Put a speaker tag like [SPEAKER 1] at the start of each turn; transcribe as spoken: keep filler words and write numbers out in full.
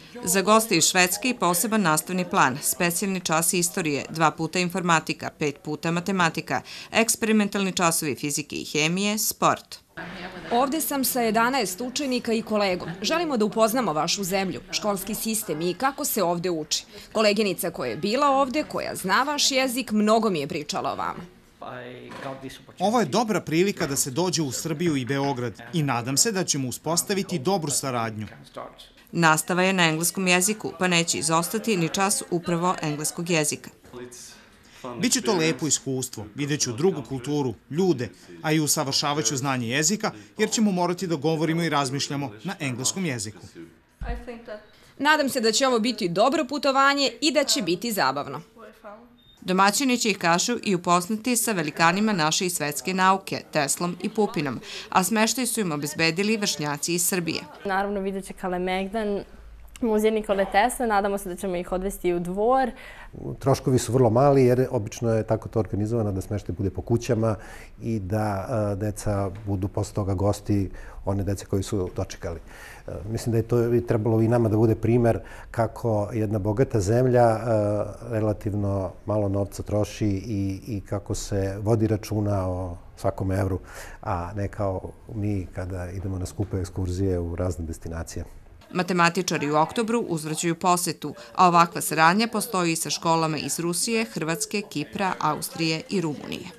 [SPEAKER 1] Za goste iz Švedske i poseban nastavni plan, specijalni čas istorije, dva puta informatika, pet puta matematika, eksperimentalni časovi fizike i hemije, sport.
[SPEAKER 2] Ovde sam sa jedanaest učenika i kolegom. Želimo da upoznamo vašu zemlju, školski sistem i kako se ovde uči. Koleginica koja je bila ovde, koja zna vaš jezik, mnogo mi je pričala o vama.
[SPEAKER 3] Ovo je dobra prilika da se dođe u Srbiju i Beograd i nadam se da ćemo uspostaviti dobru saradnju.
[SPEAKER 1] Nastava je na engleskom jeziku, pa neće izostati ni čas upravo engleskog jezika.
[SPEAKER 3] Biće to lepo iskustvo, vidjet ću drugu kulturu, ljude, a i usavršavat ću znanje jezika, jer ćemo morati da govorimo i razmišljamo na engleskom jeziku.
[SPEAKER 2] Nadam se da će ovo biti dobro putovanje i da će biti zabavno.
[SPEAKER 1] Domaćini će ih kažu i upoznati sa velikanima naše i svetske nauke, Teslom i Pupinom, a smeštaj su im obezbedili vršnjaci iz Srbije.
[SPEAKER 4] Naravno vidjet će Kalemegdan, muzej Nikole Tesle, nadamo se da ćemo ih odvesti u dvor.
[SPEAKER 5] Troškovi su vrlo mali jer obično je tako to organizovano da smeštaj bude po kućama i da deca budu posle toga gosti one dece koji su dočekali. Mislim da je to trebalo i nama da bude primer kako jedna bogata zemlja relativno malo novca troši i kako se vodi računa o svakom evru, a ne kao mi kada idemo na skupe ekskurzije u razne destinacije.
[SPEAKER 1] Matematičari u oktobru uzvraćaju posetu, a ovakva saradnja postoji i sa školama iz Rusije, Hrvatske, Kipra, Austrije i Rumunije.